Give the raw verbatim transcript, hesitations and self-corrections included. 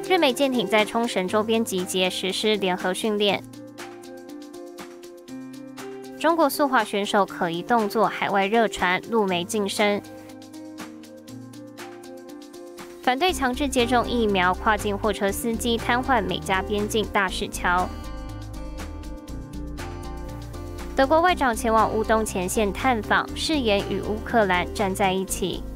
日美舰艇在冲绳周边集结，实施联合训练。中国速滑选手可疑动作海外热传，陆媒晋升。反对强制接种疫苗，跨境货车司机瘫痪美加边境大石桥。德国外长前往乌东前线探访，誓言与乌克兰站在一起。